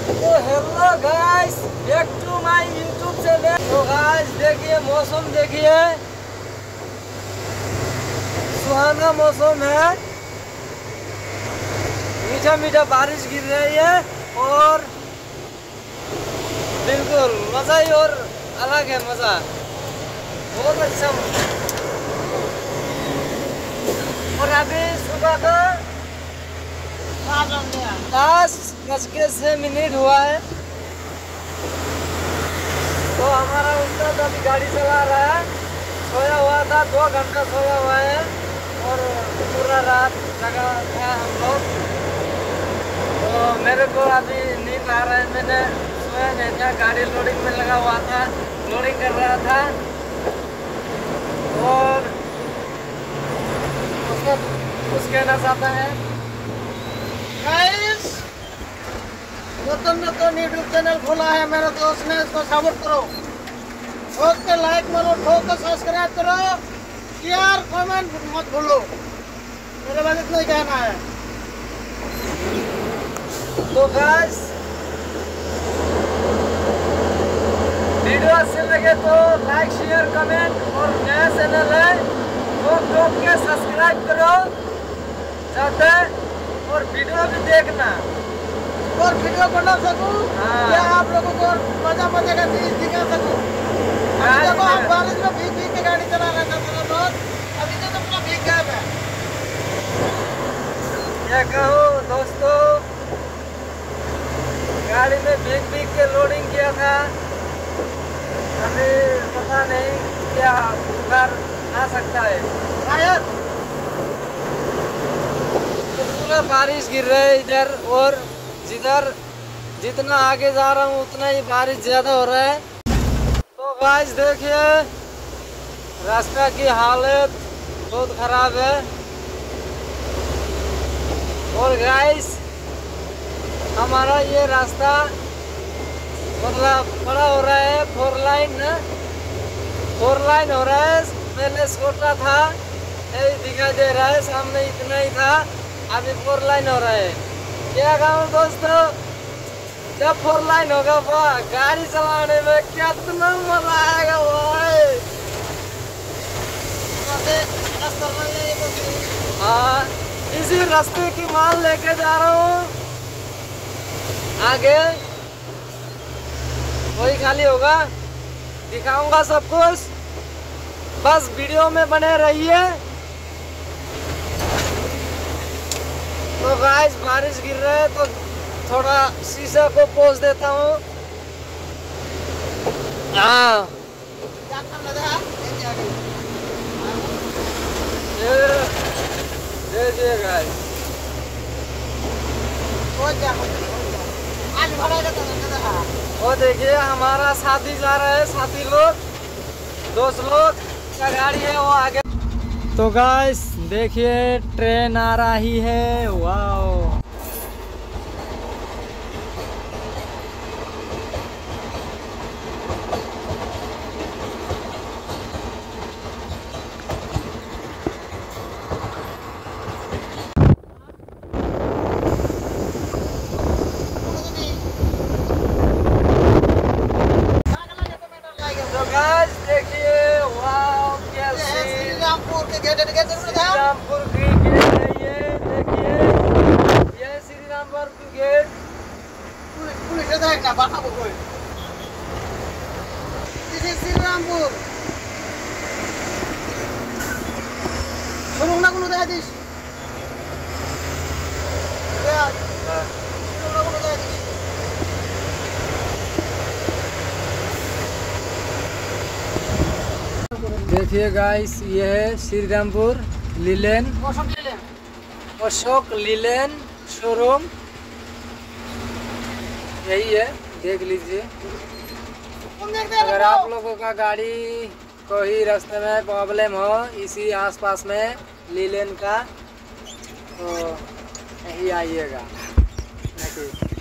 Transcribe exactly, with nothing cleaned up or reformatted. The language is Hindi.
तो hello guys, back to my YouTube channel. तो गाइस देखिए, मौसम देखिए, सुहाना मौसम है, मीठा मीठा बारिश गिर रही है और बिल्कुल मजा ही और अलग है, मजा बहुत अच्छा। और अभी सुबह का दस बज के छह मिनट हुआ है। तो हमारा उस्ताद अभी गाड़ी चला रहा है, सोया हुआ था, दो घंटा सोया हुआ है और पूरा रात जगा था हम लोग। तो मेरे को अभी नींद आ रहा है, मैंने सोया नहीं था, गाड़ी लोडिंग में लगा हुआ था, लोडिंग कर रहा था। और उसका कुछ कहना चाहता है गाइस, नतन नतन यूट्यूब चैनल खोला है मेरे दोस्त ने, इसको सपोर्ट करो, ठोक के लाइक मारो, ठोक के सब्सक्राइब करो, यार कमेंट मत भूलो, मेरे बाद इतना ही कहना है। तो गाइस, वीडियो अच्छे लगे तो लाइक शेयर कमेंट, और नया चैनल है वो ठोक के सब्सक्राइब करो चाहते, और वीडियो भी देखना और वीडियो बना सकूं, हाँ। या आप लोगों को मजा मजे का चीज दिखा सकूं। अभी देखो हम बारिश में भीग भीग के गाड़ी चला रहे थे थोड़ा बहुत, अभी तो पूरा भीग गया मैं। क्या कहूँ दोस्तों, गाड़ी में भीग भीग के लोडिंग किया था, अभी पता नहीं क्या बुखार आ सकता है शायद। तो पूरा बारिश गिर रहा है इधर, और जिधर जितना आगे जा रहा हूँ उतना ही बारिश ज़्यादा हो रहा है। तो गाइस देखिए, रास्ता की हालत बहुत ख़राब है। और गाइस, हमारा ये रास्ता मतलब बड़ा हो रहा है, फोर लाइन फोर लाइन हो रहा है। पहले छोटा था, यही दिखाई दे रहा है, सामने इतना ही था, अभी फोर लाइन हो रहा है। क्या कहूँ दोस्तों, जब फोर लाइन होगा वाह, गाड़ी चलाने में कितना मजा आएगा भाई। हाँ, इसी रास्ते की माल लेके जा रहा हूँ, आगे वही खाली होगा, दिखाऊंगा सब कुछ, बस वीडियो में बने रहिए। तो गाइस, बारिश गिर रहा है तो थोड़ा शीशा को पोंछ देता हूँ। हाँ, देखिए गाइस, वो देखिए हमारा साथी जा रहा है, साथी लोग, दोस्त लोग का गाड़ी है वो आगे। तो गाइस देखिए, ट्रेन आ रही है, वाओ। तो गाइस देखिए, वाओ, क्या श्रीरामपुर के गेट गेट श्रीरामपुर की गेट है ये, देखिए ये श्रीरामपुर की गेट। पुलिस पुलिस से देखना बाहर कोई, दिस इज श्रीरामपुर। सुनो ना कोनो दे दिस या सुनो ना कोनो दे दिस। देखिए गाइस, ये है Shrirampur Leyland, Ashok Leyland showroom, यही है, देख लीजिए। अगर आप लोगों का गाड़ी कोई रास्ते में प्रॉब्लम हो इसी आसपास में लीलैंड का, तो यही आइएगा।